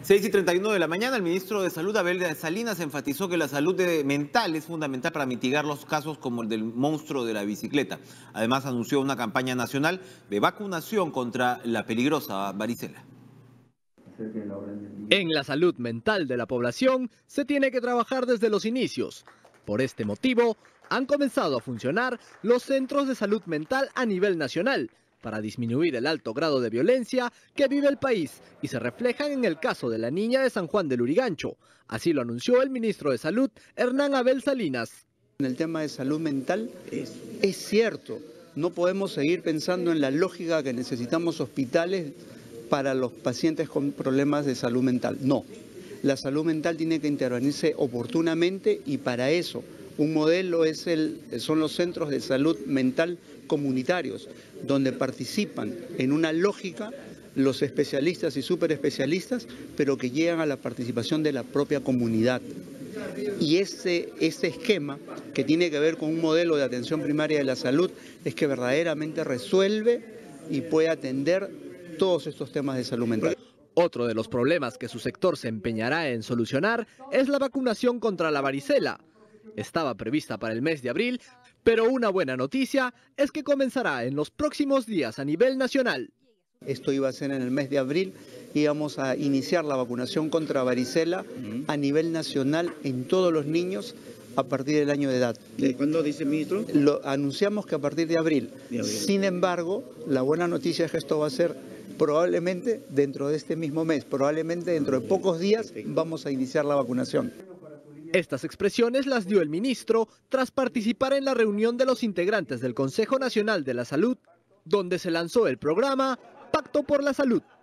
6:31 de la mañana, el ministro de Salud, Abel Salinas, enfatizó que la salud mental es fundamental para mitigar los casos como el del monstruo de la bicicleta. Además, anunció una campaña nacional de vacunación contra la peligrosa varicela. En la salud mental de la población se tiene que trabajar desde los inicios. Por este motivo, han comenzado a funcionar los centros de salud mental a nivel nacional, para disminuir el alto grado de violencia que vive el país y se reflejan en el caso de la niña de San Juan del Lurigancho. Así lo anunció el ministro de Salud, Hernán Abel Salinas. En el tema de salud mental es cierto, no podemos seguir pensando en la lógica que necesitamos hospitales para los pacientes con problemas de salud mental. No, la salud mental tiene que intervenirse oportunamente y para eso un modelo son los centros de salud mental comunitarios, donde participan en una lógica los especialistas y superespecialistas, pero que llegan a la participación de la propia comunidad. Y ese esquema, que tiene que ver con un modelo de atención primaria de la salud, es que verdaderamente resuelve y puede atender todos estos temas de salud mental. Otro de los problemas que su sector se empeñará en solucionar es la vacunación contra la varicela. Estaba prevista para el mes de abril, pero una buena noticia es que comenzará en los próximos días a nivel nacional. Esto iba a ser en el mes de abril y vamos a iniciar la vacunación contra varicela a nivel nacional en todos los niños a partir del año de edad. ¿De cuándo dice el ministro? Lo anunciamos que a partir de abril. Sin embargo, la buena noticia es que esto va a ser probablemente dentro de este mismo mes, probablemente dentro de pocos días vamos a iniciar la vacunación. Estas expresiones las dio el ministro tras participar en la reunión de los integrantes del Consejo Nacional de la Salud, donde se lanzó el programa Pacto por la Salud.